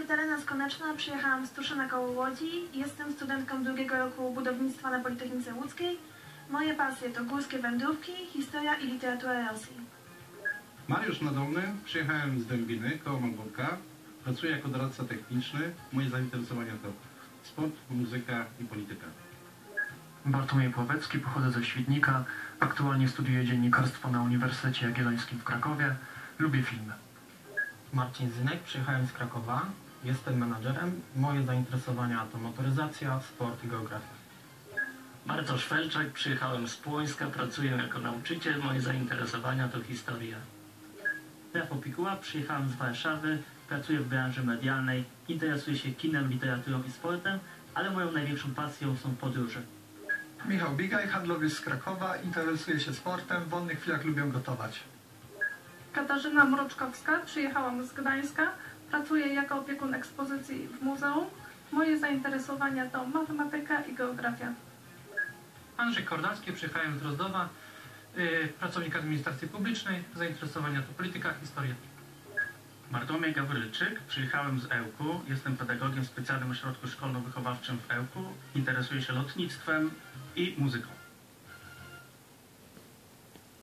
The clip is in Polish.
Magdalena Skoneczna, przyjechałam z Tuszyna koło Łodzi. Jestem studentką drugiego roku budownictwa na Politechnice Łódzkiej. Moje pasje to górskie wędrówki, historia i literatura Rosji. Mariusz Nadolny, przyjechałem z Dębiny, koło Malborka. Pracuję jako doradca techniczny. Moje zainteresowania to sport, muzyka i polityka. Bartłomiej Pławecki, pochodzę ze Świdnika. Aktualnie studiuję dziennikarstwo na Uniwersytecie Jagiellońskim w Krakowie. Lubię filmy. Marcin Zynek, przyjechałem z Krakowa. Jestem menadżerem. Moje zainteresowania to motoryzacja, sport i geografia. Bartosz Felczak, przyjechałem z Płońska, pracuję jako nauczyciel. Moje zainteresowania to historia. Rafał Pikuła, przyjechałem z Warszawy, pracuję w branży medialnej, interesuję się kinem, literaturą i sportem, ale moją największą pasją są podróże. Michał Bigaj, handlowiec z Krakowa, interesuje się sportem, w wolnych chwilach lubię gotować. Katarzyna Mroczkowska, przyjechałam z Gdańska, pracuję jako opiekun ekspozycji w muzeum. Moje zainteresowania to matematyka i geografia. Andrzej Kordalski, przyjechałem z Drozdowa, pracownik administracji publicznej, zainteresowania to polityka, historia. Bartłomiej Gawrylczyk, przyjechałem z Ełku, jestem pedagogiem w specjalnym ośrodku szkolno-wychowawczym w Ełku, interesuję się lotnictwem i muzyką.